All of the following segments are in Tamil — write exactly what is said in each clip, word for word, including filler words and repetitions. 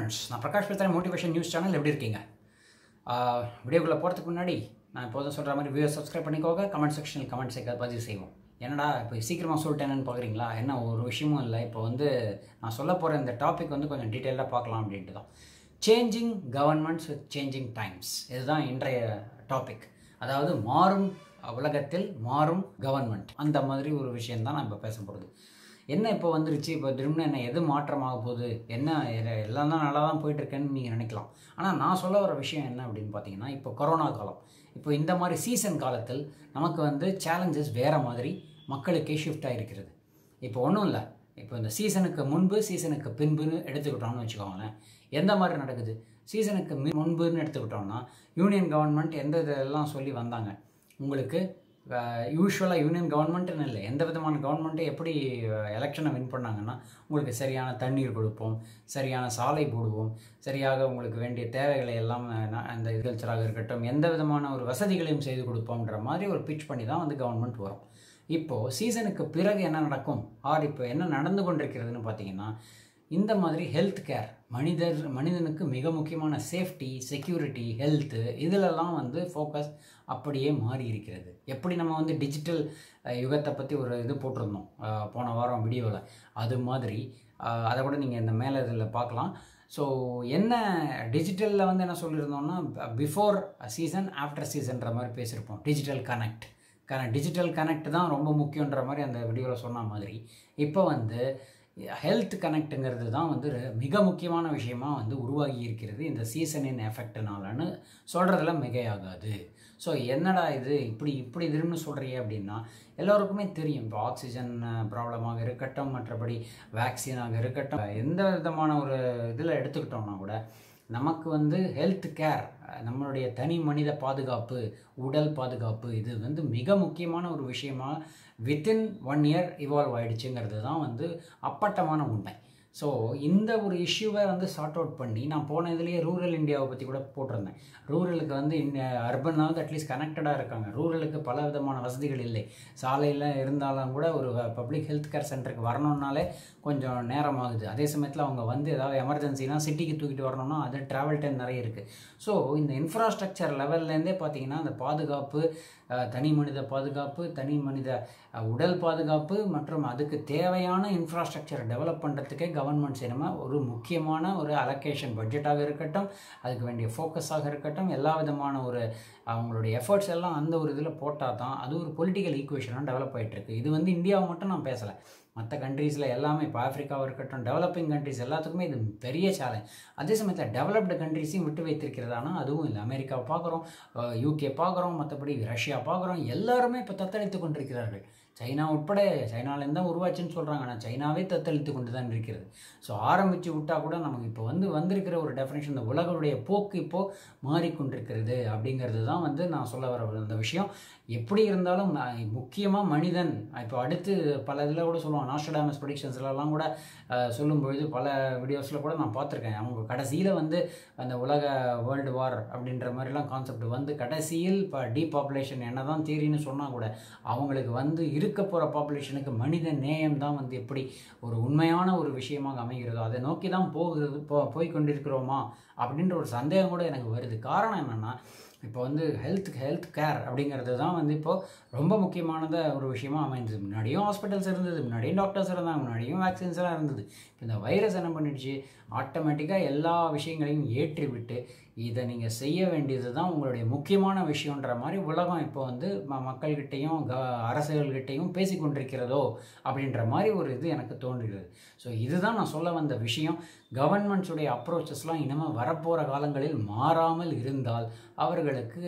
ஃப்ரெண்ட்ஸ், நான் பிரகாஷ் பேசுகிறேன். Motivation news channel. எப்படி இருக்கீங்க? வீடியோக்குள்ளே போகிறதுக்கு முன்னாடி நான் இப்போதான் சொல்கிற மாதிரி வீடியோ சப்ஸ்கிரைப் பண்ணிக்கோங்க. கமெண்ட் செக்ஷனில் கமெண்ட் செக்க பதிவு செய்வோம். என்னடா இப்போ சீக்கிரமாக சொல்லிட்டேன்னு பார்க்குறீங்களா? என்ன ஒரு விஷயமும் இல்லை. இப்போ வந்து நான் சொல்ல போகிற இந்த டாபிக் வந்து கொஞ்சம் டீட்டெயிலாக பார்க்கலாம் அப்படின்ட்டு தான். Changing governments with changing times, இதுதான் இன்றைய டாபிக். அதாவது மாறும் உலகத்தில் மாறும் கவர்மெண்ட், அந்த மாதிரி ஒரு விஷயந்தான் நான் இப்போ பேச போகிறது. என்ன இப்போ வந்துருச்சு, இப்போ திரும்ப என்ன எது மாற்றமாக போகுது, என்ன எல்லாம் தான் நல்லா தான் போயிட்டுருக்கேன்னு நீங்கள் நினைக்கலாம். ஆனால் நான் சொல்ல வர விஷயம் என்ன அப்படின்னு பார்த்தீங்கன்னா, இப்போ கொரோனா காலம், இப்போ இந்த மாதிரி சீசன் காலத்தில் நமக்கு வந்து சேலஞ்சஸ் வேறு மாதிரி மக்களுக்கே ஷிஃப்ட் ஆகிருக்கிறது. இப்போ ஒன்றும் இல்லை, இப்போ இந்த சீசனுக்கு முன்பு சீசனுக்கு பின்புன்னு எடுத்துக்கிட்டோம்னு வச்சுக்கோங்களேன். எந்த மாதிரி நடக்குது? சீசனுக்கு முன்புன்னு எடுத்துக்கிட்டோம்னா யூனியன் கவர்மெண்ட் எந்த இதெல்லாம் சொல்லி வந்தாங்க உங்களுக்கு. யூஸ்வலாக யூனியன் கவர்மெண்ட்டுன்னு இல்லை, எந்த விதமான கவர்மெண்ட்டு எப்படி எலெக்ஷனை வின் பண்ணாங்கன்னா, உங்களுக்கு சரியான தண்ணீர் கொடுப்போம், சரியான சாலை போடுவோம், சரியாக உங்களுக்கு வேண்டிய தேவைகளை எல்லாம் அந்த அக்ரிகல்ச்சராக இருக்கட்டும், எந்த விதமான ஒரு வசதிகளையும் செய்து கொடுப்போம்ன்ற மாதிரி ஒரு பிட்ச் பண்ணி தான் வந்து கவர்மெண்ட் வரும். இப்போது சீசனுக்கு பிறகு என்ன நடக்கும், ஆர் இப்போ என்ன நடந்து கொண்டிருக்கிறதுன்னு பார்த்தீங்கன்னா, இந்த மாதிரி ஹெல்த் கேர், மனிதர் மனிதனுக்கு மிக முக்கியமான சேஃப்டி, செக்யூரிட்டி, ஹெல்த்து, இதிலெல்லாம் வந்து ஃபோக்கஸ் அப்படியே மாறி இருக்கிறது. எப்படி நம்ம வந்து டிஜிட்டல் யுகத்தை பற்றி ஒரு இது போட்டிருந்தோம் போன வாரம் வீடியோவில், அது மாதிரி அதை கூட நீங்கள் இந்த மேலே இதில் பார்க்கலாம். ஸோ என்ன டிஜிட்டலில் வந்து என்ன சொல்லியிருந்தோம்னா, பிஃபோர் சீசன் ஆஃப்டர் சீசன்ற மாதிரி பேசியிருப்போம். Digital connect connect digital connect தான் ரொம்ப முக்கியன்ற மாதிரி அந்த வீடியோவில் சொன்ன மாதிரி, இப்போ வந்து ஹெல்த் கனெக்ட்டுங்கிறது தான் வந்து மிக முக்கியமான விஷயமாக வந்து உருவாகி இருக்கிறது இந்த சீசனின் எஃபெக்ட்னாலன்னு சொல்கிறதுல மிகையாகாது. ஸோ என்னடா இது இப்படி இப்படி திரும்ப சொல்கிறீங்க அப்படின்னா, எல்லோருக்குமே தெரியும். இப்போ ஆக்சிஜன் ப்ராப்ளமாக இருக்கட்டும், மற்றபடி வேக்சினாக இருக்கட்டும், எந்த விதமான ஒரு இதில் எடுத்துக்கிட்டோம்னா கூட நமக்கு வந்து ஹெல்த் கேர், நம்மளுடைய தனி மனித பாதுகாப்பு, உடல் பாதுகாப்பு, இது வந்து மிக முக்கியமான ஒரு விஷயமாக வித்தின் ஒன் இயர் இவால்வ் ஆகிடுச்சுங்கிறது தான் வந்து அப்பட்டமான உண்மை. ஸோ இந்த ஒரு இஷ்யூவை வந்து சார்ட் அவுட் பண்ணி, நான் போன இதுலேயே ரூரல் இந்தியாவை பற்றி கூட போட்டிருந்தேன். ரூரலுக்கு வந்து இந்த அர்பனாவது அட்லீஸ்ட் கனெக்டடாக இருக்காங்க. ரூரலுக்கு பல விதமான வசதிகள் இல்லை. சாலையில் இருந்தாலும் கூட ஒரு பப்ளிக் ஹெல்த் கேர் சென்டருக்கு வரணுன்னாலே கொஞ்சம் நேரம் ஆகுது. அதே சமயத்தில் அவங்க வந்து ஏதாவது எமர்ஜென்சினா சிட்டிக்கு தூக்கிட்டு வரணும்னா அது ட்ராவல் டைம் நிறைய இருக்குது. ஸோ இந்த இன்ஃப்ராஸ்ட்ரக்சர் லெவல்லேருந்தே பார்த்திங்கன்னா, அந்த பாதுகாப்பு, தனி மனித பாதுகாப்பு, தனி மனித உடல் பாதுகாப்பு மற்றும் அதுக்கு தேவையான இன்ஃப்ராஸ்ட்ரக்சர் டெவலப் பண்ணுறதுக்கே கவர்மெண்ட் சினிமா ஒரு முக்கியமான ஒரு அலோகேஷன் பட்ஜெட்டாக இருக்கட்டும், அதுக்கு வேண்டிய ஃபோக்கஸாக இருக்கட்டும், எல்லா விதமான ஒரு அவங்களுடைய எஃபர்ட்ஸ் எல்லாம் அந்த ஒரு இதில் போட்டால் தான் அது ஒரு பொலிட்டிக்கல் ஈக்குவேஷனாக டெவலப் ஆகிட்டுருக்கு. இது வந்து இந்தியாவை மட்டும் நான் பேசலை, மற்ற கண்ட்ரீஸில் எல்லாமே, இப்போ ஆஃப்ரிக்காவாக இருக்கட்டும், டெவலப்பிங் கண்ட்ரிஸ் எல்லாத்துக்குமே இது பெரிய சேலஞ்ச். அதே சமயத்தில் டெவலப்டு கண்ட்ரிஸையும் விட்டு வைத்திருக்கிறதானா அதுவும் இல்லை. அமெரிக்காவை பார்க்குறோம், யூகே பார்க்குறோம், மற்றபடி ரஷ்யா பார்க்குறோம், எல்லாருமே இப்போ தத்தளித்து கொண்டிருக்கிறார்கள். சைனா உட்பட, சைனாலேருந்து தான் உருவாச்சுன்னு சொல்கிறாங்க, ஆனால் சைனாவே தத்தளித்து கொண்டு தான் இருக்கிறது. ஸோ ஆரம்பித்து விட்டால் கூட நமக்கு இப்போ வந்து வந்திருக்கிற ஒரு டெஃபினேஷன், இந்த உலகளுடைய போக்கு இப்போது மாறிக்கொண்டிருக்கிறது அப்படிங்கிறது தான் வந்து நான் சொல்ல வர அந்த விஷயம். எப்படி இருந்தாலும் முக்கியமாக மனிதன் இப்போ அடுத்து பல இதில் கூட சொல்லுவாங்க, நாஸ்ட்ரடாமஸ் ப்ரெடிக்ஷன்ஸ்லாம் கூட சொல்லும்பொழுது பல வீடியோஸில் கூட நான் பார்த்துருக்கேன். அவங்க கடைசியில் வந்து அந்த உலக வேர்ல்டு வார் அப்படின்ற மாதிரிலாம் கான்செப்ட் வந்து கடைசியில் இப்போ டீபாப்புலேஷன் என்ன தான் தீரின்னு சொன்னால் கூட அவங்களுக்கு வந்து இருக்க போகிற பாப்புலேஷனுக்கு மனித நேயம் தான் வந்து எப்படி ஒரு உண்மையான ஒரு விஷயமாக அமைகிறதோ அதை நோக்கி தான் போகிறது போ போய் கொண்டிருக்கிறோமா அப்படின்ற ஒரு சந்தேகம் கூட எனக்கு வருது. காரணம் என்னென்னா, இப்போ வந்து ஹெல்த் ஹெல்த் கேர் அப்படிங்கிறது தான் வந்து இப்போது ரொம்ப முக்கியமானத ஒரு விஷயமாக அமைந்தது. முன்னாடியும் ஹாஸ்பிட்டல்ஸ் இருந்தது, முன்னாடியும் டாக்டர்ஸ் இருந்தாங்க, முன்னாடியும் வேக்சின்ஸ் எல்லாம் இருந்தது. இப்போ இந்த வைரஸ் என்ன பண்ணிடுச்சு, ஆட்டோமேட்டிக்காக எல்லா விஷயங்களையும் ஏற்றி விட்டு இதை நீங்கள் செய்ய வேண்டியது தான் உங்களுடைய முக்கியமான விஷயன்ற மாதிரி உலகம் இப்போ வந்து ம மக்கள்கிட்டையும் க அரசுகள்கிட்டையும் பேசி கொண்டிருக்கிறதோ அப்படின்ற மாதிரி ஒரு இது எனக்கு தோன்றுகிறது. ஸோ இதுதான் நான் சொல்ல வந்த விஷயம். கவர்மெண்ட்ஸுடைய அப்ரோச்சஸ்லாம் இனிமேல் வரப்போகிற காலங்களில் மாறாமல் இருந்தால் அவர்களுக்கு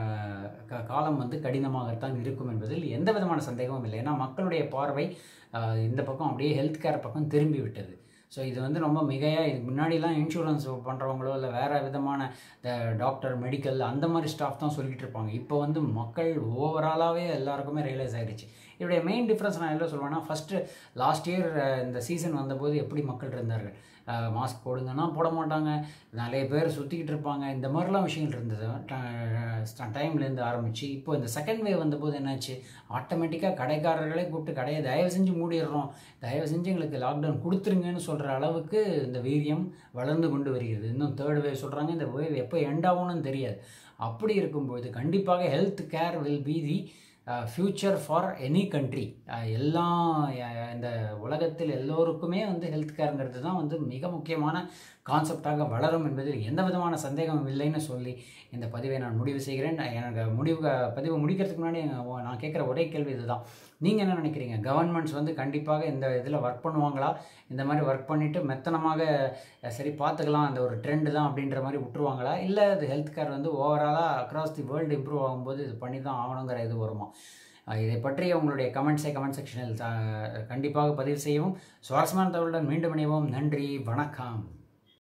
காலம் வந்து கடினமாகத்தான் இருக்கும் என்பதில் எந்த விதமான சந்தேகமும் இல்லை. ஏன்னா மக்களுடைய பார்வை இந்த பக்கம் அப்படியே ஹெல்த் கேர் பக்கம் திரும்பி விட்டது. ஸோ இது வந்து ரொம்ப மிகையாக, இதுக்கு முன்னாடிலாம் இன்சூரன்ஸ் பண்ணுறவங்களோ இல்லை வேறு விதமான டாக்டர், மெடிக்கல் அந்த மாதிரி ஸ்டாஃப் தான் சொல்லிகிட்டு இருப்பாங்க. இப்போ வந்து மக்கள் ஓவராலாகவே எல்லாருக்குமே ரியலைஸ் ஆகிடுச்சு, இதோடைய மெயின் டிஃப்ரென்ஸ் நான் என்ன சொல்லுவேன்னா, ஃபஸ்ட்டு லாஸ்ட் இயர் இந்த சீசன் வந்தபோது எப்படி மக்கள் இருந்தார்கள், மாஸ்க் போடுங்கன்னா போட மாட்டாங்க, நிறைய பேர் சுற்றிக்கிட்டு இருப்பாங்க, இந்த மாதிரிலாம் விஷயங்கள் இருந்தது டைம்லேருந்து ஆரம்பித்து. இப்போ இந்த செகண்ட் வேவ் வந்தபோது என்னாச்சு, ஆட்டோமேட்டிக்காக கடைக்காரர்களே கூப்பிட்டு கடையை தயவு செஞ்சு மூடிடுறோம், தயவு செஞ்சு எங்களுக்கு லாக்டவுன் கொடுத்துருங்கன்னு சொல்கிற அளவுக்கு இந்த வீரியம் வளர்ந்து கொண்டு வருகிறது. இன்னும் தேர்ட் வேவ் சொல்கிறாங்க, இந்த வேவ் எப்போ எண்ட் ஆகும்னு தெரியாது. அப்படி இருக்கும்போது கண்டிப்பாக health care will be the future for any country. எல்லாம் இந்த உலகத்தில் எல்லோருக்குமே வந்து ஹெல்த் கேருங்கிறது தான் வந்து மிக முக்கியமான கான்செப்டாக வளரும் என்பதில் எந்த விதமான சந்தேகமும் இல்லைன்னு சொல்லி இந்த பதிவை நான் முடிவு செய்கிறேன். எனக்கு முடிவு பதிவு முடிக்கிறதுக்கு முன்னாடி நான் கேட்குற ஒரே கேள்வி இதுதான், நீங்கள் என்ன நினைக்கிறீங்க? கவர்மெண்ட்ஸ் வந்து கண்டிப்பாக இந்த இதில் ஒர்க் பண்ணுவாங்களா, இந்த மாதிரி ஒர்க் பண்ணிவிட்டு மெத்தனமாக சரி பார்த்துக்கலாம் அந்த ஒரு ட்ரெண்டு தான் அப்படின்ற மாதிரி விட்டுருவாங்களா, இல்லை இது ஹெல்த் கேர் வந்து ஓவராலாக அக்ராஸ் தி வேர்ல்டு இம்ப்ரூவ் ஆகும்போது இது பண்ணி தான் ஆகணுங்கிற இது வருமா? இதை பற்றி உங்களுடைய கமெண்ட்ஸை கமெண்ட் செக்ஷனில் கண்டிப்பாக பதிவு செய்யவும். சுவாரஸ்யமான தகவலுடன் மீண்டும் இணைவோம். நன்றி, வணக்கம்.